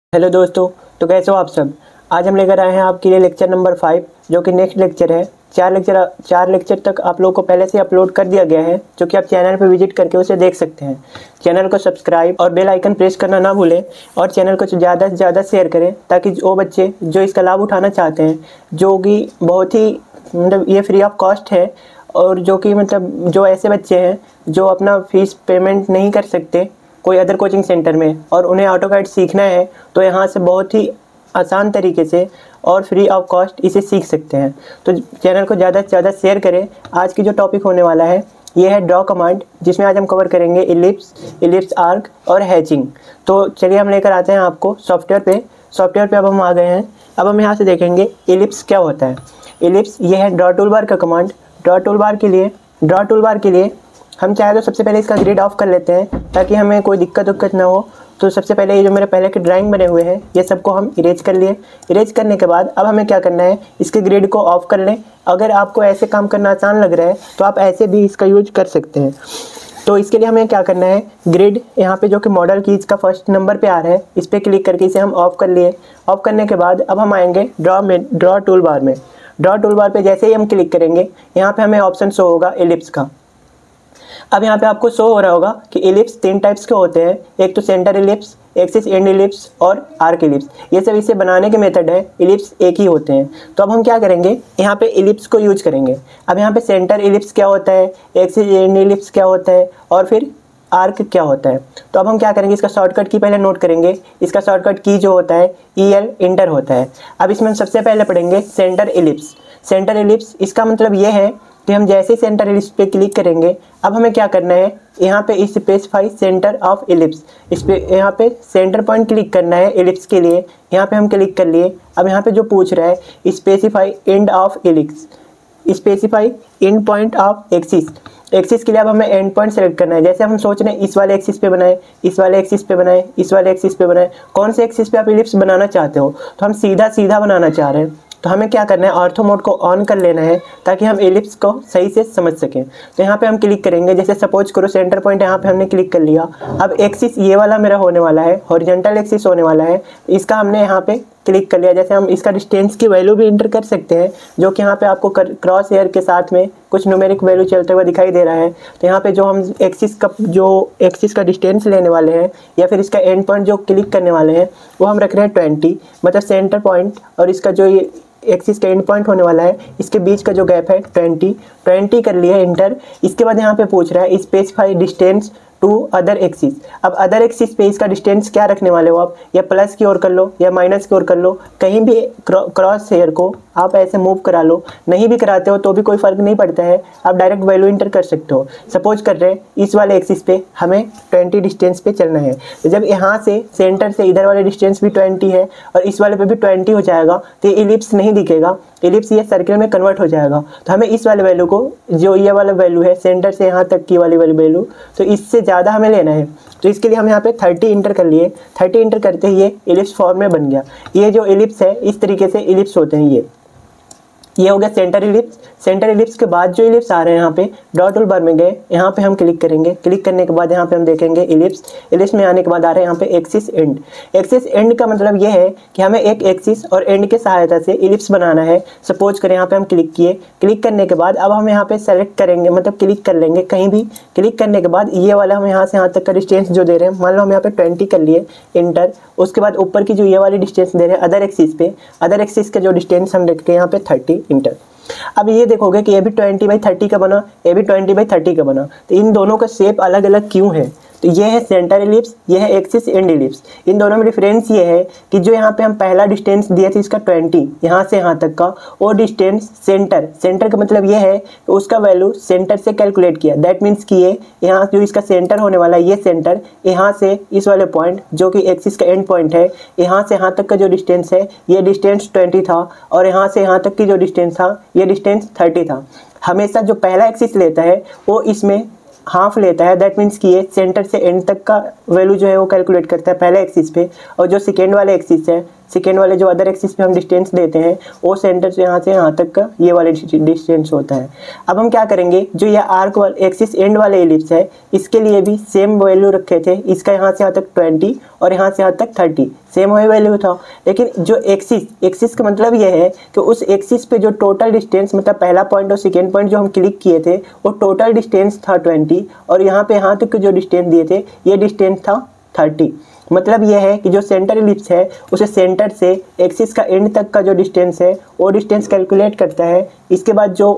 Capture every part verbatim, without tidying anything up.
Hello दोस्तों, तो कैसे हो आप सब। आज हम लेकर आए हैं आपके लिए लेक्चर नंबर फाइव, जो कि नेक्स्ट लेक्चर है। चार लेक्चर चार लेक्चर तक आप लोगों को पहले से अपलोड कर दिया गया है, जो कि आप चैनल पर विजिट करके उसे देख सकते हैं। चैनल को सब्सक्राइब और बेल आइकन प्रेस करना ना भूलें, और चैनल को ज़्यादा से ज़्यादा शेयर करें, ताकि वो बच्चे जो इसका लाभ उठाना चाहते हैं, जो कि बहुत ही मतलब ये फ्री ऑफ कॉस्ट है, और जो कि मतलब जो ऐसे बच्चे हैं जो अपना फीस पेमेंट नहीं कर सकते कोई अदर कोचिंग सेंटर में, और उन्हें ऑटोकैड सीखना है, तो यहाँ से बहुत ही आसान तरीके से और फ्री ऑफ कॉस्ट इसे सीख सकते हैं। तो चैनल को ज़्यादा से ज़्यादा शेयर करें। आज की जो टॉपिक होने वाला है ये है ड्रॉ कमांड, जिसमें आज हम कवर करेंगे इलिप्स, इलिप्स आर्क और हैचिंग। तो चलिए हम लेकर आते हैं आपको सॉफ्टवेयर पे। सॉफ्टवेयर पे अब हम आ गए हैं। अब हम यहाँ से देखेंगे इलिप्स क्या होता है। इलिप्स ये है ड्रॉ टूल बार का कमांड। ड्रॉ टूल बार के लिए ड्रॉ टूल बार के लिए हम चाहे तो सबसे पहले इसका ग्रिड ऑफ कर लेते हैं, ताकि हमें कोई दिक्कत उक्कत ना हो। तो सबसे पहले ये जो मेरे पहले के ड्राइंग बने हुए हैं, ये सबको हम इरेज कर लिए। इरेज करने के बाद अब हमें क्या करना है, इसके ग्रिड को ऑफ कर लें। अगर आपको ऐसे काम करना आसान लग रहा है तो आप ऐसे भी इसका यूज कर सकते हैं। तो इसके लिए हमें क्या करना है, ग्रिड यहाँ पे जो कि मॉडल की इसका फर्स्ट नंबर पे आ रहा है, इस पर क्लिक करके इसे हम ऑफ कर लिए। ऑफ करने के बाद अब हम आएंगे ड्रॉ में ड्रॉ टूल बार में। ड्रॉ टूल बार पर जैसे ही हम क्लिक करेंगे, यहाँ पर हमें ऑप्शन शो होगा इलिप्स का। अब यहाँ पे आपको शो हो रहा होगा कि इलिप्स तीन टाइप्स के होते हैं। एक तो centre ellipse, axis end ellipse और आर्क इलिप्स। ये सब इसे बनाने के मेथड है, इलिप्स एक ही होते हैं। तो अब हम क्या करेंगे, यहाँ पे इलिप्स को यूज करेंगे। अब यहाँ पे सेंटर इलिप्स क्या होता है, एक्सिस एंड इलिप्स क्या होता है, और फिर आर्क क्या होता है। तो अब हम क्या करेंगे, इसका शॉर्टकट की पहले नोट करेंगे। इसका शॉर्टकट की जो होता है ई एल इंटर होता है। अब इसमें हम सबसे पहले पढ़ेंगे सेंटर इलिप्स। सेंटर इलिप्स इसका मतलब ये है कि हम जैसे ही सेंटर इलिप्स पे क्लिक करेंगे, अब हमें क्या करना है, यहाँ पे स्पेसिफाई सेंटर ऑफ इलिप्स, इस पे यहाँ पे सेंटर पॉइंट क्लिक करना है इलिप्स के लिए। यहाँ पे हम क्लिक कर लिए। अब यहाँ पे जो पूछ रहा है specify end of ellipse, specify end point of axis. Axis के लिए अब हमें एंड पॉइंट सेलेक्ट करना है। जैसे हम सोच रहे हैं इस वाले एक्सिस पे बनाए, इस वाले एक्सिस पे बनाए, इस वाले एक्सिस पे बनाए, कौन से एक्सिस पे आप इलिप्स बनाना चाहते हो। तो हम सीधा सीधा बनाना चाह रहे हैं, तो हमें क्या करना है, ऑर्थो मोड को ऑन कर लेना है, ताकि हम इलिप्स को सही से समझ सकें। तो यहाँ पे हम क्लिक करेंगे। जैसे सपोज करो सेंटर पॉइंट यहाँ पे हमने क्लिक कर लिया। अब एक्सिस ये वाला मेरा होने वाला है, हॉरिजॉन्टल एक्सिस होने वाला है। इसका हमने यहाँ पे क्लिक कर लिया। जैसे हम इसका डिस्टेंस की वैल्यू भी इंटर कर सकते हैं, जो कि यहाँ पे आपको क्रॉस हेयर के साथ में कुछ न्यूमेरिक वैल्यू चलते हुए दिखाई दे रहा है। तो यहाँ पे जो हम एक्सिस का जो एक्सिस का डिस्टेंस लेने वाले हैं, या फिर इसका एंड पॉइंट जो क्लिक करने वाले हैं, वो हम रख रहे हैं ट्वेंटी। मतलब सेंटर पॉइंट और इसका जो ये एक्सिस का एंड पॉइंट होने वाला है, इसके बीच का जो गैप है ट्वेंटी। ट्वेंटी कर लिया इंटर। इसके बाद यहाँ पे पूछ रहा है specify distance to other axis. अब अदर एक्सिस पे इसका डिस्टेंस क्या रखने वाले हो आप, या प्लस की ओर कर लो या माइनस की ओर कर लो, कहीं भी क्रॉस हेयर को आप ऐसे मूव करा लो। नहीं भी कराते हो तो भी कोई फर्क नहीं पड़ता है, आप डायरेक्ट वैल्यू इंटर कर सकते हो। सपोज कर रहे हैं इस वाले एक्सिस पे हमें ट्वेंटी डिस्टेंस पे चलना है। तो जब यहाँ से सेंटर से इधर वाले डिस्टेंस भी ट्वेंटी है और इस वाले पे भी ट्वेंटी हो जाएगा, तो ये इलिप्स नहीं दिखेगा, इलिप्स ये सर्कल में कन्वर्ट हो जाएगा। तो हमें इस वाले वैल्यू को, जो ये वाला वैल्यू है सेंटर से यहाँ तक की वाली वाली वैल्यू, तो इससे ज़्यादा हमें लेना है। तो इसके लिए हम यहाँ पे थर्टी इंटर कर लिए। थर्टी इंटर करते ही ये इलिप्स फॉर्म में बन गया। ये जो इलिप्स है, इस तरीके से इलिप्स होते हैं। ये ये हो गया सेंटर इलिप्स। सेंटर इलिप्स के बाद जो इलिप्स आ रहे हैं, यहाँ पे डॉट टूल बार में गए, यहाँ पे हम क्लिक करेंगे। क्लिक करने के बाद यहाँ पे हम देखेंगे इलिप्स। इलिप्स में आने के बाद आ रहे हैं यहाँ पे एक्सिस एंड। एक्सिस एंड का मतलब ये है कि हमें एक एक्सिस और एंड के सहायता से इलिप्स बनाना है। सपोज करें यहाँ पे हम क्लिक किए। क्लिक करने के बाद अब हम यहाँ पे सेलेक्ट करेंगे, मतलब क्लिक कर लेंगे कहीं भी। क्लिक करने के बाद ये वाला हम यहाँ से यहाँ तक का डिस्टेंस जो दे रहे हैं, मान लो हम यहाँ पे ट्वेंटी कर लिए इंटर। उसके बाद ऊपर की जो ये वाली डिस्टेंस दे रहे हैं अदर एक्सिस पे, अदर एक्सिस का जो डिस्टेंस हम रख के यहाँ पे थर्टी इंटर। अब ये देखोगे कि ये भी ट्वेंटी बाई थर्टी का बना, ये भी ट्वेंटी बाई थर्टी का बना। तो इन दोनों का शेप अलग अलग क्यों है, तो ये है सेंटर इलिप्स, ये है एक्सिस एंड इलिप्स। इन दोनों में डिफरेंस ये है कि जो यहाँ पे हम पहला डिस्टेंस दिया था इसका ट्वेंटी, यहाँ से यहाँ तक का, वो डिस्टेंस सेंटर सेंटर का मतलब ये है कि उसका वैल्यू सेंटर से कैलकुलेट किया। दैट मीन्स कि ये यहाँ जो इसका सेंटर होने वाला है, ये सेंटर यहाँ से इस वाले पॉइंट जो कि एक्सिस का एंड पॉइंट है, यहाँ से यहाँ तक का जो डिस्टेंस है, ये डिस्टेंस ट्वेंटी था, और यहाँ से यहाँ तक की जो डिस्टेंस था, ये डिस्टेंस थर्टी था। हमेशा जो पहला एक्सिस लेता है वो इसमें हाफ लेता है। दैट मीन्स कि ये सेंटर से एंड तक का वैल्यू जो है वो कैलकुलेट करता है पहले एक्सिस पे, और जो सेकेंड वाले एक्सिस है सेकेंड वाले जो अदर एक्सिस पे हम डिस्टेंस देते हैं वो सेंटर से यहाँ से यहाँ तक का ये वाले डिस्टेंस होता है। अब हम क्या करेंगे, जो ये आर्क वाले एक्सिस एंड वाले एलिप्स है इसके लिए भी सेम वैल्यू रखे थे, इसका यहाँ से यहाँ तक ट्वेंटी और यहाँ से यहाँ तक थर्टी सेम वही वैल्यू था। लेकिन जो एक्सिस एक्सिस का मतलब ये है कि उस एक्सिस पे जो टोटल डिस्टेंस मतलब पहला पॉइंट और सेकेंड पॉइंट जो हम क्लिक किए थे वो टोटल डिस्टेंस था ट्वेंटी और यहाँ पे यहाँ तक के जो डिस्टेंस दिए थे ये डिस्टेंस था थर्टी। मतलब यह है कि जो सेंटर एलिप्स है उसे सेंटर से एक्सिस का एंड तक का जो डिस्टेंस है वो डिस्टेंस कैलकुलेट करता है। इसके बाद जो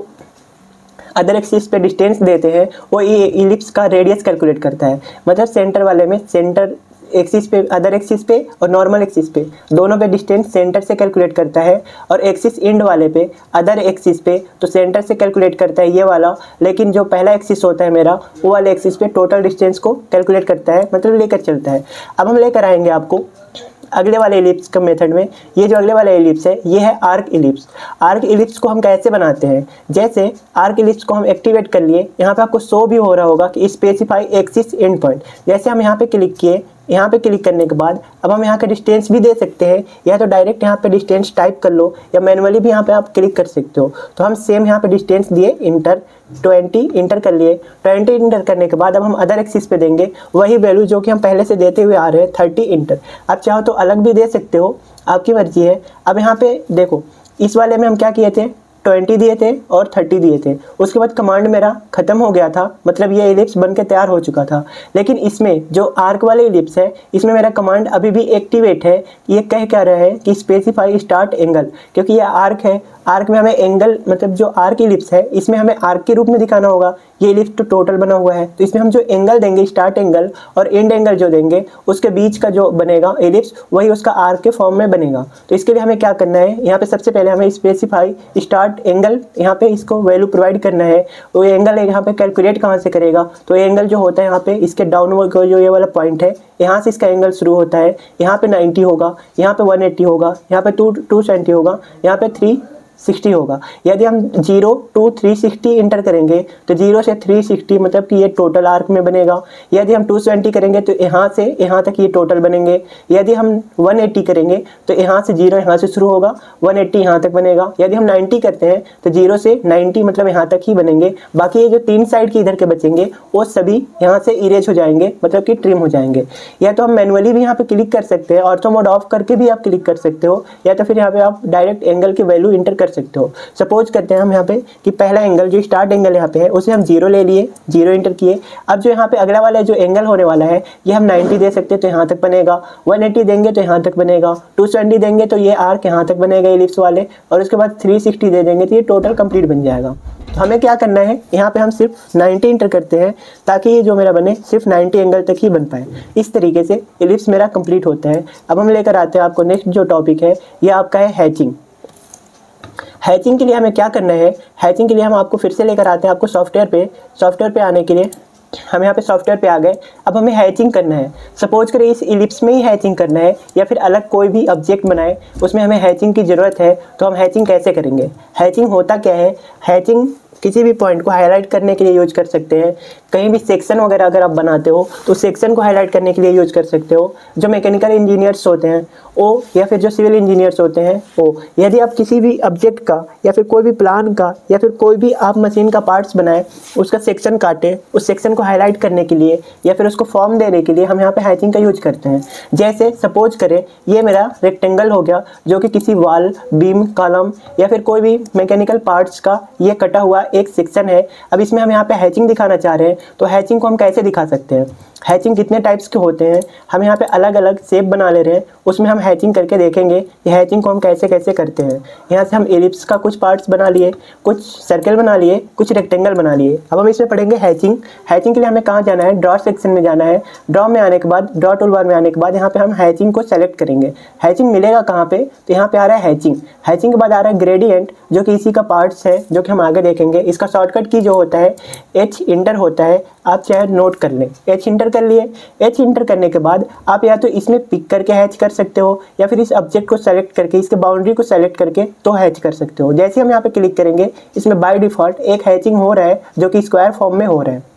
अदर एक्सिस पे डिस्टेंस देते हैं वो ये एलिप्स का रेडियस कैलकुलेट करता है। मतलब सेंटर वाले में सेंटर एक्सिस पे अदर एक्सिस पे और नॉर्मल एक्सिस पे दोनों पे डिस्टेंस सेंटर से कैलकुलेट करता है और एक्सिस एंड वाले पे अदर एक्सिस पे तो सेंटर से कैलकुलेट करता है ये वाला, लेकिन जो पहला एक्सिस होता है मेरा वो वाले एक्सिस पे टोटल डिस्टेंस को कैलकुलेट करता है, मतलब लेकर चलता है। अब हम लेकर आएंगे आपको अगले वाले एलिप्स का मेथड में। ये जो अगले वाला एलिप्स है ये है आर्क एलिप्स। आर्क एलिप्स को हम कैसे बनाते हैं, जैसे आर्क एलिप्स को हम एक्टिवेट कर लिए, यहाँ पे आपको शो भी हो रहा होगा कि स्पेसिफाई एक्सिस एंड पॉइंट। जैसे हम यहाँ पे क्लिक किए, यहाँ पे क्लिक करने के बाद अब हम यहाँ का डिस्टेंस भी दे सकते हैं या तो डायरेक्ट यहाँ पे डिस्टेंस टाइप कर लो या मैनुअली भी यहाँ पे आप क्लिक कर सकते हो। तो हम सेम यहाँ पे डिस्टेंस दिए, इंटर ट्वेंटी इंटर कर लिए। ट्वेंटी इंटर करने के बाद अब हम अदर एक्सिस पे देंगे वही वैल्यू जो कि हम पहले से देते हुए आ रहे हैं, थर्टी इंटर। आप चाहो तो अलग भी दे सकते हो, आपकी मर्जी है। अब यहाँ पे देखो इस वाले में हम क्या किए थे, ट्वेंटी दिए थे और थर्टी दिए थे। उसके बाद कमांड मेरा खत्म हो गया था, मतलब ये एलिप्स बन के तैयार हो चुका था। लेकिन इसमें जो आर्क वाले एलिप्स है इसमें मेरा कमांड अभी भी एक्टिवेट है। ये कह क्या रहा है कि स्पेसिफाई स्टार्ट एंगल, क्योंकि ये आर्क है, आर्क में हमें एंगल मतलब जो आर्क एलिप्स है इसमें हमें आर्क के रूप में दिखाना होगा। ये एलिप्स तो टोटल बना हुआ है तो इसमें हम जो एंगल देंगे स्टार्ट एंगल और एंड एंगल जो देंगे उसके बीच का जो बनेगा एलिप्स वही उसका आर्क के फॉर्म में बनेगा। तो इसके लिए हमें क्या करना है, यहाँ पे सबसे पहले हमें स्पेसिफाई स्टार्ट एंगल यहाँ पे इसको वैल्यू प्रोवाइड करना है। वो एंगल यहाँ पे कैलकुलेट कहाँ से करेगा, तो एंगल जो होता है यहाँ पे इसके डाउनवर्ड का जो ये वाला पॉइंट है यहाँ से इसका एंगल शुरू होता है, यहाँ पे नाइन्टी होगा, यहाँ पे वन एट्टी होगा, यहाँ पे टू टू ट्वेंटी होगा, यहाँ पे थ्री सिक्सटी होगा। यदि हम zero to three sixty enter करेंगे तो जीरो से थ्री सिक्सटी मतलब कि ये टोटल आर्क में बनेगा। यदि हम टू ट्वेंटी करेंगे तो यहाँ से यहाँ तक ये टोटल बनेंगे। यदि हम वन एट्टी करेंगे तो यहाँ से जीरो यहाँ से शुरू होगा, वन एट्टी यहाँ तक बनेगा। यदि हम नाइन्टी करते हैं तो जीरो से नाइन्टी मतलब यहाँ तक ही बनेंगे। बाकी ये जो तीन साइड के इधर के बचेंगे वो सभी यहाँ से इरेज हो जाएंगे, मतलब कि ट्रिम हो जाएंगे। या तो हम मैनुअली भी यहाँ पे क्लिक कर सकते हैं, ऑर्थो मोड ऑफ करके भी आप क्लिक कर सकते हो, या तो फिर यहाँ पे आप डायरेक्ट एंगल की वैल्यू इंटर कर सकते हो। सपोज करते हैं हम यहाँ पे कि पहला एंगल जो स्टार्ट एंगल यहाँ पे है उसे हम जीरो ले लिए, जीरो इंटर किए। अब जो यहाँ पे अगला वाला जो एंगल होने वाला है ये हम नाइन्टी दे सकते हैं तो यहाँ तक बनेगा, वन एट्टी देंगे तो यहाँ तक बनेगा, टू ट्वेंटी देंगे तो ये आर्क यहाँ तक बनेगा एलिप्स वाले, और उसके बाद थ्री सिक्सटी दे देंगे तो ये टोटल कंप्लीट बन जाएगा। तो हमें क्या करना है, यहाँ पे हम सिर्फ नाइन्टी इंटर करते हैं ताकि ये जो मेरा बने सिर्फ नाइन्टी एंगल तक ही बन पाए। इस तरीके से एलिप्स मेरा कंप्लीट होता है। अब हम लेकर आते हैं आपको नेक्स्ट जो टॉपिक है ये आपका है हैचिंग। हैचिंग के लिए हमें क्या करना है, हैचिंग के लिए हम आपको फिर से लेकर आते हैं आपको सॉफ्टवेयर पे। सॉफ्टवेयर पे आने के लिए हम यहाँ पे सॉफ्टवेयर पे आ गए। अब हमें हैचिंग करना है। सपोज करें इस इलिप्स में ही हैचिंग करना है या फिर अलग कोई भी ऑब्जेक्ट बनाए उसमें हमें हैचिंग की ज़रूरत है, तो हम हैचिंग कैसे करेंगे। हैचिंग होता क्या है, हैचिंग किसी भी पॉइंट को हाईलाइट करने के लिए यूज कर सकते हैं। कहीं भी सेक्शन वगैरह अगर आप बनाते हो तो सेक्शन को हाईलाइट करने के लिए यूज कर सकते हो। जो मैकेनिकल इंजीनियर्स होते हैं वो, या फिर जो सिविल इंजीनियर्स होते हैं वो, यदि आप किसी भी ऑब्जेक्ट का या फिर कोई भी प्लान का या फिर कोई भी आप मशीन का पार्ट्स बनाए उसका सेक्शन काटे, उस सेक्शन को हाईलाइट करने के लिए या फिर उसको फॉर्म देने के लिए हम यहाँ पे हैचिंग का यूज करते हैं। जैसे सपोज करें ये मेरा रेक्टेंगल हो गया जो कि किसी वॉल, बीम, कॉलम या फिर कोई भी मैकेनिकल पार्ट्स का ये कटा हुआ एक सेक्शन है। अब इसमें हम यहाँ पे हैचिंग दिखाना चाह रहे हैं, तो हैचिंग को हम कैसे दिखा सकते हैं। हैचिंग कितने टाइप्स के होते हैं, हम यहाँ पे अलग अलग शेप बना ले रहे हैं, उसमें हम हैचिंग करके देखेंगे कि हैचिंग को हम कैसे कैसे करते हैं। यहाँ से हम एलिप्स का कुछ पार्ट्स बना लिए, कुछ सर्कल बना लिए, कुछ रेक्टेंगल बना लिए। अब हम इसमें पढ़ेंगे हैचिंग। हैचिंग के लिए हमें कहाँ जाना है, ड्रॉ सेक्शन में जाना है। ड्रॉ में आने के बाद, ड्रॉ टूल बार में आने के बाद यहाँ पे हम हैचिंग को सेलेक्ट करेंगे। हैचिंग मिलेगा कहाँ पे, तो यहाँ पे आ रहा है हैचिंग। हैचिंग के बाद आ रहा है ग्रेडियंट जो कि इसी का पार्ट्स है जो कि हम आगे देखेंगे। इसका शॉर्टकट की जो होता है एच इंटर होता है, आप चाहे नोट कर लें। एच इंटर कर लिए। एच इंटर करने के बाद आप या तो इसमें पिक करके हैच कर सकते हो या फिर इस ऑब्जेक्ट को सेलेक्ट करके, इसके बाउंड्री को सेलेक्ट करके तो हैच कर सकते हो। जैसे हम यहाँ पे क्लिक करेंगे इसमें बाय डिफॉल्ट एक हैचिंग हो रहा है जो कि स्क्वायर फॉर्म में हो रहा है।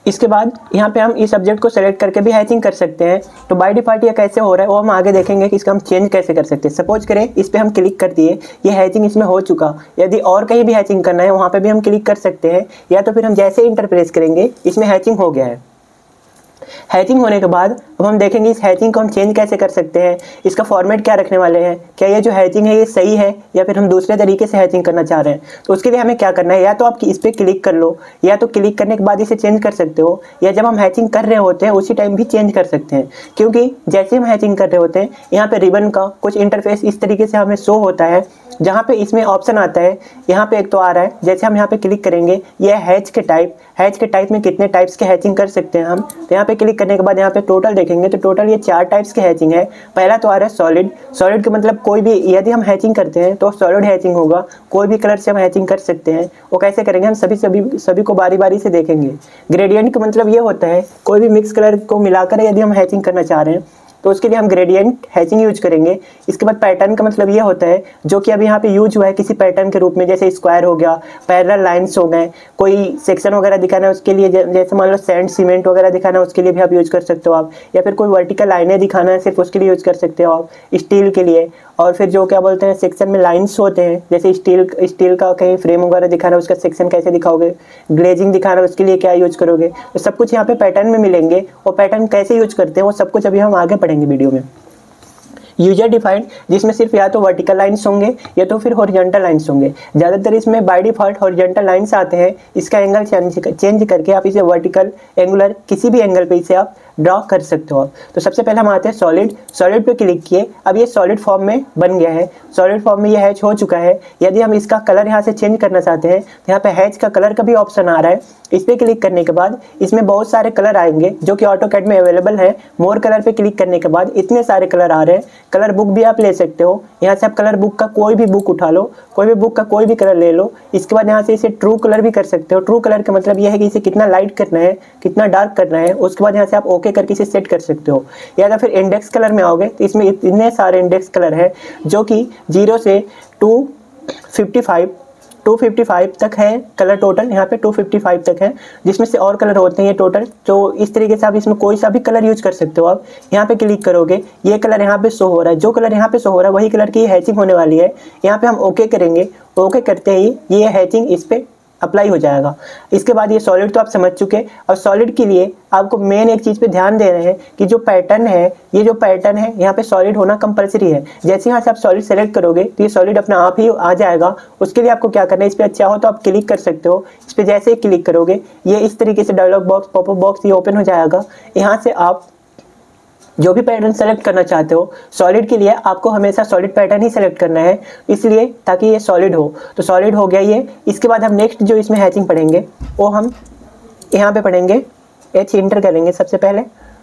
इसके बाद यहाँ पे हम इस सब्जेक्ट को सेलेक्ट करके भी हैचिंग कर सकते हैं। तो बाय डिफ़ॉल्ट ये कैसे हो रहा है वो हम आगे देखेंगे कि इसका हम चेंज कैसे कर सकते हैं। सपोज करें इस पर हम क्लिक कर दिए, ये हैचिंग इसमें हो चुका। यदि और कहीं भी हैचिंग करना है वहाँ पे भी हम क्लिक कर सकते हैं, या तो फिर हम जैसे इंटर प्रेस करेंगे इसमें हैचिंग हो गया है। हैचिंग होने के बाद अब हम देखेंगे इस हैचिंग को हम चेंज कैसे कर सकते हैं, इसका फॉर्मेट क्या रखने वाले हैं, क्या ये जो हैचिंग है ये सही है या फिर हम दूसरे तरीके से हैचिंग करना चाह रहे हैं। तो उसके लिए हमें क्या करना है, या तो आप इस पर क्लिक कर लो, या तो क्लिक करने के बाद इसे चेंज कर सकते हो, या जब हम हैचिंग कर रहे होते हैं उसी टाइम भी चेंज कर सकते हैं। क्योंकि जैसे हम हैचिंग कर रहे होते हैं यहाँ पे रिबन का कुछ इंटरफेस इस तरीके से हमें शो होता है, जहाँ पे इसमें ऑप्शन आता है, यहाँ पे एक तो आ रहा है, जैसे हम यहाँ पे क्लिक करेंगे ये हैच के टाइप, हैच के टाइप में कितने टाइप्स के हैचिंग कर सकते हैं हम। तो यहाँ पे क्लिक करने के बाद यहाँ पे टोटल देखेंगे तो टोटल ये चार टाइप्स के हैचिंग है। पहला तो आ रहा है सॉलिड। सॉलिड का मतलब कोई भी, यदि हम हैचिंग करते हैं तो सॉलिड हैचिंग होगा, कोई भी कलर से हम हैचिंग कर सकते हैं। वो कैसे करेंगे हम सभी सभी सभी को बारी बारी से देखेंगे। ग्रेडियंट का मतलब ये होता है कोई भी मिक्स कलर को मिलाकर यदि हम हैचिंग करना चाह रहे हैं तो उसके लिए हम ग्रेडियंट हैचिंग यूज करेंगे। इसके बाद पैटर्न का मतलब ये होता है जो कि अभी यहाँ पे यूज हुआ है किसी पैटर्न के रूप में, जैसे स्क्वायर हो गया, पैरेलल लाइंस हो गए, कोई सेक्शन वगैरह दिखाना है उसके लिए, जैसे मान लो सैंड सीमेंट वगैरह दिखाना है उसके लिए भी आप यूज कर सकते हो आप, या फिर कोई वर्टिकल लाइनें दिखाना है सिर्फ उसके लिए यूज कर सकते हो आप, स्टील के लिए। और फिर जो क्या बोलते हैं सेक्शन में लाइंस होते हैं, जैसे स्टील स्टील का कहीं फ्रेम वगैरह दिखाना है उसका सेक्शन कैसे दिखाओगे, ग्लेजिंग दिखाना है उसके लिए क्या यूज करोगे, तो सब कुछ यहाँ पे पैटर्न में मिलेंगे। वो पैटर्न कैसे यूज करते हैं वो सब कुछ अभी हम आगे पढ़ेंगे वीडियो में। यूजर डिफाइंड, जिसमें सिर्फ या तो वर्टिकल लाइंस होंगे या तो फिर हॉरिजॉन्टल लाइंस होंगे। ज़्यादातर इसमें बाय डिफॉल्ट हॉरिजॉन्टल लाइंस आते हैं। इसका एंगल चेंज करके आप इसे वर्टिकल, एंगुलर, किसी भी एंगल पे इसे आप ड्रॉ कर सकते हो। तो सबसे पहले हम आते हैं सॉलिड। सॉलिड पे क्लिक किए, अब ये सॉलिड फॉर्म में बन गया है। सॉलिड फॉर्म में ये हैच हो चुका है। यदि हम इसका कलर यहाँ से चेंज करना चाहते हैं तो यहाँ पे हैच का कलर का भी ऑप्शन आ रहा है। इस पर क्लिक करने के बाद इसमें बहुत सारे कलर आएंगे जो कि ऑटोकैड में अवेलेबल है। मोर कलर पे क्लिक करने के बाद इतने सारे कलर आ रहे हैं। कलर बुक भी आप ले सकते हो, यहाँ से आप कलर बुक का कोई भी बुक उठा लो, कोई भी बुक का कोई भी कलर ले लो। इसके बाद यहाँ से इसे ट्रू कलर भी कर सकते हो। ट्रू कलर का मतलब यह है कि इसे कितना लाइट करना है, कितना डार्क करना है। उसके बाद यहाँ से आप ओके करके इसे सेट कर सकते हो। या तो फिर इंडेक्स कलर में आओगे तो इसमें इतने सारे इंडेक्स कलर है जो कि जीरो से to fifty five to fifty five तक है कलर टोटल। यहाँ पे टू फिफ्टी फाइव तक है, जिसमें से और कलर होते हैं ये टोटल। तो इस तरीके से आप इसमें कोई सा भी कलर यूज कर सकते हो। आप यहाँ पे क्लिक करोगे, ये कलर यहाँ पे शो हो रहा है, जो कलर यहाँ पे शो हो रहा है वही कलर की हैचिंग होने वाली है। यहाँ पे हम ओके करेंगे, ओके करते ही ये हैचिंग इस पे अप्लाई हो जाएगा। इसके बाद ये सॉलिड तो आप समझ चुके। और सॉलिड के लिए आपको मेन एक चीज़ पे ध्यान दे रहे हैं कि जो पैटर्न है, ये जो पैटर्न है यहाँ पे सॉलिड होना कंपलसरी है। जैसे यहाँ से आप सॉलिड सेलेक्ट करोगे तो ये सॉलिड अपना आप ही आ जाएगा। उसके लिए आपको क्या करना है, इस पर अच्छा हो तो आप क्लिक कर सकते हो। इस पर जैसे ही क्लिक करोगे ये इस तरीके से डायलॉग बॉक्स, पॉपअप बॉक्स ये ओपन हो जाएगा। यहाँ से आप जो भी पैटर्न सेलेक्ट करना चाहते हो, सॉलिड के लिए आपको हमेशा सॉलिड पैटर्न ही सेलेक्ट करना है, इसलिए ताकि ये सॉलिड हो। तो सॉलिड हो गया ये। इसके बाद हम नेक्स्ट जो इसमें हैचिंग पढ़ेंगे वो हम यहाँ पे पढ़ेंगे। एच इंटर करेंगे सबसे पहले,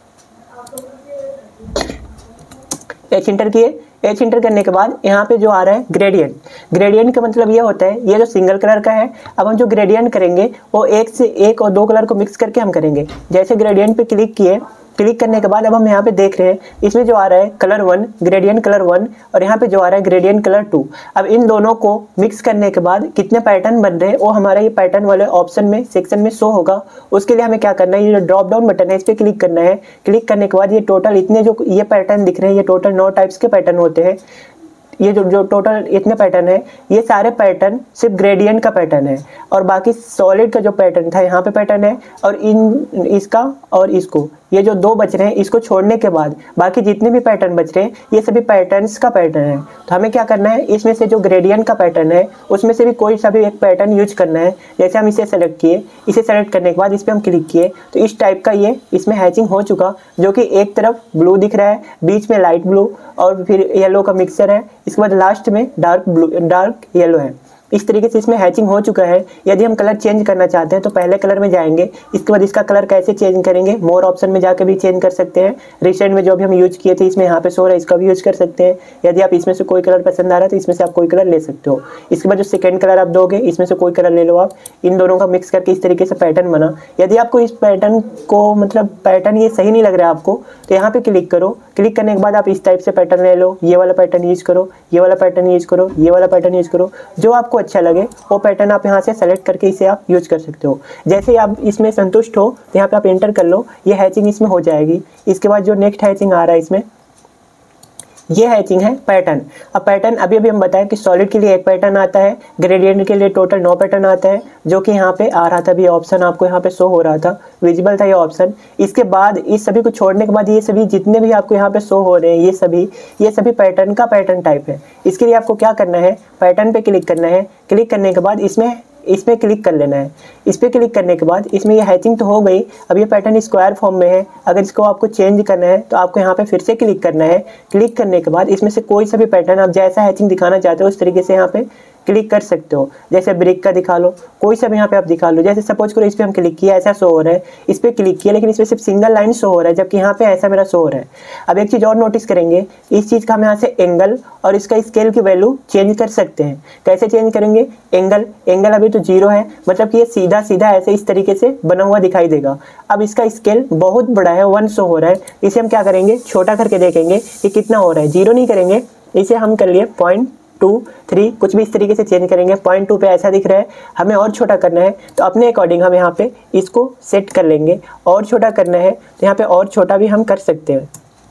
एच इंटर किए। एच इंटर करने के बाद यहाँ पे जो आ रहा है ग्रेडियंट। ग्रेडियंट का मतलब ये होता है, ये जो सिंगल कलर का है, अब हम जो ग्रेडियंट करेंगे वो एक से एक और दो कलर को मिक्स करके हम करेंगे। जैसे ग्रेडियंट पे क्लिक किए, क्लिक करने के बाद अब हम यहाँ पे देख रहे हैं इसमें जो आ रहा है colour one, gradient colour one, और यहाँ पे जो आ रहा है ग्रेडियंट कलर टू। अब इन दोनों को मिक्स करने के बाद कितने पैटर्न बन रहे हैं वो हमारा ये पैटर्न वाले ऑप्शन में, सेक्शन में शो होगा। उसके लिए हमें क्या करना है, ये जो ड्रॉप डाउन बटन है इस पर क्लिक करना है। क्लिक करने के बाद ये टोटल इतने जो ये पैटर्न दिख रहे हैं, ये टोटल नौ टाइप्स के पैटर्न होते हैं। ये जो जो टोटल इतने पैटर्न है, ये सारे पैटर्न सिर्फ ग्रेडियंट का पैटर्न है, और बाकी सॉलिड का जो पैटर्न था यहाँ पे पैटर्न है, और इन इसका और इसको, ये जो दो बच रहे हैं इसको छोड़ने के बाद बाकी जितने भी पैटर्न बच रहे हैं ये सभी पैटर्न्स का पैटर्न है। तो हमें क्या करना है, इसमें से जो ग्रेडियंट का पैटर्न है उसमें से भी कोई सा भी एक पैटर्न यूज करना है। जैसे हम इसे सेलेक्ट किए, इसे सेलेक्ट करने के बाद इस पर हम क्लिक किए तो इस टाइप का ये इसमें हैचिंग हो चुका, जो कि एक तरफ ब्लू दिख रहा है, बीच में लाइट ब्लू और फिर येलो का मिक्सचर है। इसके बाद लास्ट में डार्क ब्लू, डार्क येलो है। इस तरीके से इसमें हैचिंग हो चुका है। यदि हम कलर चेंज करना चाहते हैं तो पहले कलर में जाएंगे। इसके बाद इसका कलर कैसे चेंज करेंगे, मोर ऑप्शन में जाकर भी चेंज कर सकते हैं। रिसेंट में जो भी हम यूज किए थे इसमें यहाँ पे शो रहा है, इसका भी यूज कर सकते हैं। यदि आप इसमें से कोई कलर पसंद आ रहा है तो इसमें से आप कोई कलर ले सकते हो। इसके बाद जो सेकेंड कलर आप दोगे इसमें से कोई कलर ले लो आप। इन दोनों का मिक्स करके इस तरीके से पैटर्न बना। यदि आपको इस पैटर्न को मतलब पैटर्न ये सही नहीं लग रहा है आपको तो यहाँ पे क्लिक करो। क्लिक करने के बाद आप इस टाइप से पैटर्न ले लो, ये वाला पैटर्न यूज करो, ये वाला पैटर्न यूज करो, ये वाला पैटर्न यूज करो। जो आपको अच्छा लगे वो पैटर्न आप यहाँ से सेलेक्ट करके इसे आप यूज कर सकते हो। जैसे ही आप इसमें संतुष्ट हो तो यहाँ पे आप एंटर कर लो, ये हैचिंग इसमें हो जाएगी। इसके बाद जो नेक्स्ट हैचिंग आ रहा है इसमें, ये हैचिंग है पैटर्न। अब पैटर्न अभी अभी हम बताएं कि सॉलिड के लिए एक पैटर्न आता है, ग्रेडियंट के लिए टोटल नौ पैटर्न आता है, जो कि यहाँ पे आ रहा था। अभी ऑप्शन आपको यहाँ पे शो हो रहा था, विजिबल था ये ऑप्शन। इसके बाद इस सभी को छोड़ने के बाद ये सभी जितने भी आपको यहाँ पे शो हो रहे हैं, ये सभी ये सभी पैटर्न का पैटर्न टाइप है। इसके लिए आपको क्या करना है, पैटर्न पे क्लिक करना है। क्लिक करने के बाद इसमें इस पर क्लिक कर लेना है। इस पर क्लिक करने के बाद इसमें ये हैचिंग तो हो गई। अब ये पैटर्न स्क्वायर फॉर्म में है, अगर इसको आपको चेंज करना है तो आपको यहाँ पे फिर से क्लिक करना है। क्लिक करने के बाद इसमें से कोई सा भी पैटर्न आप जैसा हैचिंग दिखाना चाहते हो उस तरीके से यहाँ पे क्लिक कर सकते हो। जैसे ब्रिक का दिखा लो, कोई सा भी यहाँ पे आप दिखा लो। जैसे सपोज करो इस पर हम क्लिक किया, ऐसा शो हो रहा है, इस पर क्लिक किया लेकिन इसमें सिर्फ सिंगल लाइन शो हो रहा है, जबकि यहाँ पे ऐसा मेरा शो हो रहा है। अब एक चीज़ और नोटिस करेंगे, इस चीज़ का हम यहाँ से एंगल और इसका स्केल की वैल्यू चेंज कर सकते हैं। कैसे चेंज करेंगे, एंगल एंगल अभी तो जीरो है, मतलब कि ये सीधा सीधा ऐसे इस तरीके से बना हुआ दिखाई देगा। अब इसका स्केल बहुत बड़ा है, वन शो हो रहा है, इसे हम क्या करेंगे, छोटा करके देखेंगे कि कितना हो रहा है। जीरो नहीं करेंगे, इसे हम कर लिए पॉइंट टू थ्री, कुछ भी इस तरीके से चेंज करेंगे। पॉइंट टू पे ऐसा दिख रहा है, हमें और छोटा करना है तो अपने अकॉर्डिंग हम यहाँ पे इसको सेट कर लेंगे। और छोटा करना है तो यहाँ पे और छोटा भी हम कर सकते हैं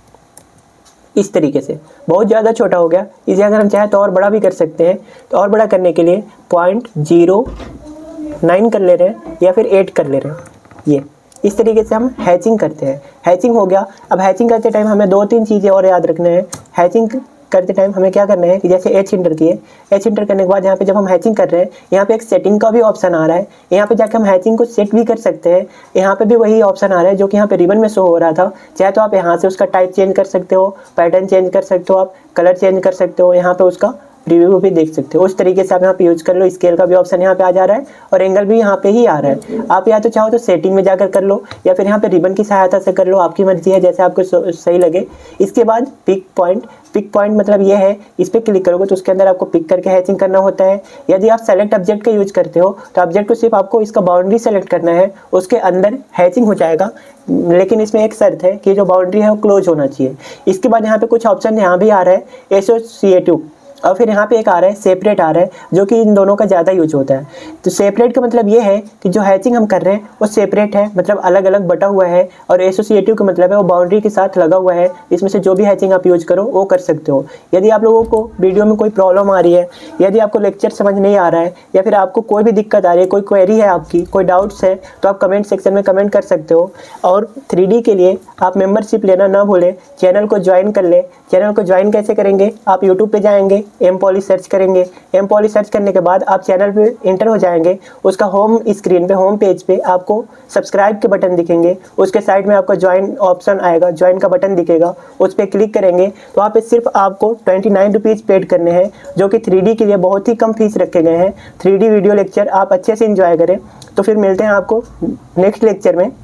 इस तरीके से। बहुत ज़्यादा छोटा हो गया, इसे अगर हम चाहें तो और बड़ा भी कर सकते हैं। तो और बड़ा करने के लिए पॉइंट जीरो नाइन कर ले रहे हैं या फिर एट कर ले रहे हैं। ये इस तरीके से हम हैचिंग करते हैं। हैचिंग हो गया। अब हैचिंग करते टाइम हमें दो तीन चीज़ें और याद रखना है। हैचिंग करते टाइम हमें क्या करना है कि जैसे एच इंटर किए, एच इंटर करने के बाद यहाँ पे जब हम हैचिंग कर रहे हैं, यहाँ पे एक सेटिंग का भी ऑप्शन आ रहा है। यहाँ पे जाकर हम हैचिंग को सेट भी कर सकते हैं। यहाँ पे भी वही ऑप्शन आ रहा है जो कि यहाँ पे रिबन में शो हो रहा था। चाहे तो आप यहाँ से उसका टाइप चेंज कर सकते हो, पैटर्न चेंज कर सकते हो, आप कलर चेंज कर सकते हो, यहाँ पे उसका रिव्यू भी देख सकते हो। उस तरीके से आप यहाँ पे यूज कर लो। स्केल का भी ऑप्शन यहाँ पे आ जा रहा है और एंगल भी यहाँ पे ही आ रहा है। आप या तो चाहो तो सेटिंग में जाकर कर लो या फिर यहाँ पे रिबन की सहायता से कर लो, आपकी मर्जी है, जैसे आपको सही लगे। इसके बाद पिक पॉइंट, पिक पॉइंट मतलब ये है, इस पर क्लिक करोगे तो उसके अंदर आपको पिक करके हैचिंग करना होता है। यदि आप सेलेक्ट ऑब्जेक्ट का यूज करते हो तो ऑब्जेक्ट को सिर्फ आपको इसका बाउंड्री सेलेक्ट करना है, उसके अंदर हैचिंग हो जाएगा। लेकिन इसमें एक शर्त है कि जो बाउंड्री है वो क्लोज होना चाहिए। इसके बाद यहाँ पे कुछ ऑप्शन यहाँ भी आ रहा है, एसोसिएटिव, और फिर यहाँ पे एक आ रहा है सेपरेट आ रहा है, जो कि इन दोनों का ज़्यादा यूज होता है। तो सेपरेट का मतलब ये है कि जो हैचिंग हम कर रहे हैं वो सेपरेट है, मतलब अलग अलग बटा हुआ है। और एसोसिएटिव का मतलब है वो बाउंड्री के साथ लगा हुआ है। इसमें से जो भी हैचिंग आप यूज करो वो कर सकते हो। यदि आप लोगों को वीडियो में कोई प्रॉब्लम आ रही है, यदि आपको लेक्चर समझ नहीं आ रहा है या फिर आपको कोई भी दिक्कत आ रही है, कोई क्वेरी है आपकी, कोई डाउट्स है, तो आप कमेंट सेक्शन में कमेंट कर सकते हो। और थ्री डी के लिए आप मेम्बरशिप लेना ना भूलें, चैनल को ज्वाइन कर ले। चैनल को ज्वाइन कैसे करेंगे, आप यूट्यूब पे जाएंगे, एम पॉली सर्च करेंगे। एम पॉली सर्च करने के बाद आप चैनल पे इंटर हो जाएंगे। उसका होम स्क्रीन पे, होम पेज पे आपको सब्सक्राइब के बटन दिखेंगे। उसके साइड में आपका ज्वाइन ऑप्शन आएगा, ज्वाइन का बटन दिखेगा, उस पर क्लिक करेंगे तो वहाँ पे सिर्फ आपको ट्वेंटी नाइन रुपीज़ पेड करने हैं, जो कि थ्री डी के लिए बहुत ही कम फीस रखे गए हैं। थ्री डी वीडियो लेक्चर आप अच्छे से इंजॉय करें। तो फिर मिलते हैं आपको नेक्स्ट लेक्चर में।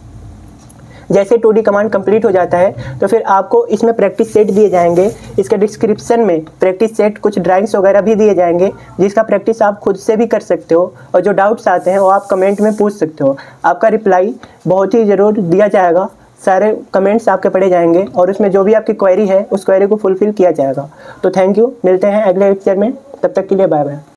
जैसे टू डी कमांड कंप्लीट हो जाता है तो फिर आपको इसमें प्रैक्टिस सेट दिए जाएंगे। इसके डिस्क्रिप्शन में प्रैक्टिस सेट, कुछ ड्राइंग्स वगैरह भी दिए जाएंगे, जिसका प्रैक्टिस आप खुद से भी कर सकते हो। और जो डाउट्स आते हैं वो आप कमेंट में पूछ सकते हो। आपका रिप्लाई बहुत ही ज़रूर दिया जाएगा। सारे कमेंट्स आपके पढ़े जाएंगे और उसमें जो भी आपकी क्वेरी है उस क्वेरी को फुलफिल किया जाएगा। तो थैंक यू, मिलते हैं अगले लेक्चर में। तब तक के लिए बाय बाय।